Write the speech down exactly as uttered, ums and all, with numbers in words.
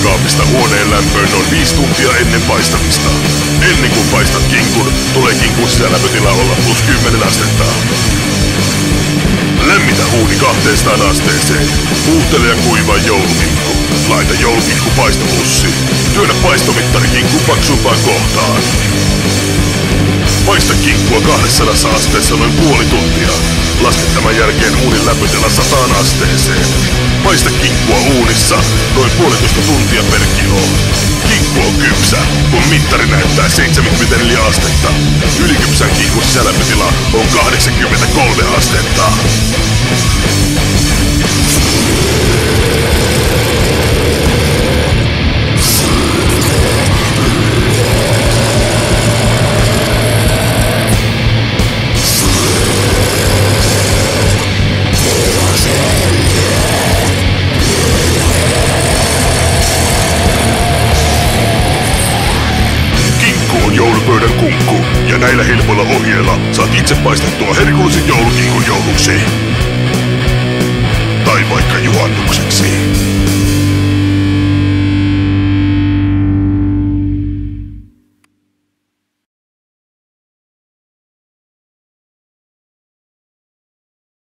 jääkaapista huoneen lämpöön noin viisi tuntia ennen paistamista. Ennen kuin paistat kinkun, tulee kinkun sisälämpötila olla plus kymmenen astetta. Lämmitä uuni kahteensataan asteeseen. Puuhtele ja kuivaa joulukinkku. Laita joulukinkku paistopussiin. Työnnä paistomittari kinkun paksumpaan kohtaan. Paista kinkkua kahdessasadassa asteessa noin puoli tuntia. Laske tämän jälkeen uunin lämpötila sataan asteeseen. Paista kinkkua uunissa noin puolitoista tuntia per kilo. Kinkku on kypsä, kun mittari näyttää seitsemänkymmentäneljä astetta. Ylikypsän kinkun sisälämpötila on kahdeksankymmentäkolme astetta. Joulupöydän kunkku, ja näillä helpoilla ohjeilla saat itse paistettua herkullisen joulukinkun jouluksi. Tai vaikka juhannukseksi.